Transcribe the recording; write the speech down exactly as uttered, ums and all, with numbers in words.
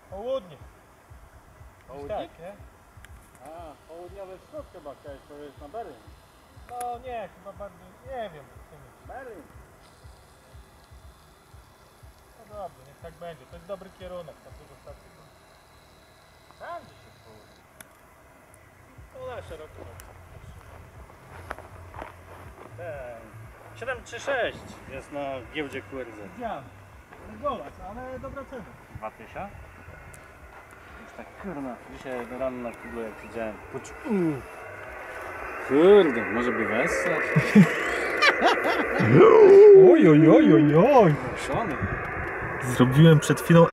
Południe. Południk? Tak, nie? A, południowy wschód chyba chciałeś powiedzieć na Berlin. No nie, chyba bardziej, nie wiem. Berlin. No dobrze, niech tak będzie. To jest dobry kierunek, tam dużo stacji. Tam gdzieś jest południe. No na szeroko. siedem trzy sześć jest na giełdzie Q R Z. Widziałem. Golas, ale dobra cena. dwa tysiące? Już tak kurna, dzisiaj do rana na kiblu jak widziałem. Pocz... Kurde, może by wessać? Oj, oj, oj, oj, oj. Szony. Zrobiłem przed chwilą